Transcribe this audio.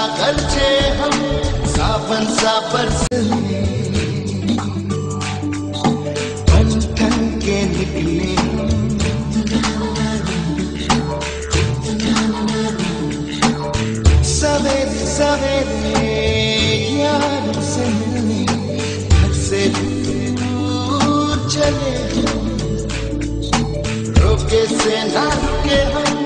अगरचे हम सावन सा बरसे बन ठन के निकले सवेरे सवेरे यार से मिलने घर से दूर चले रोके से ना रुके हम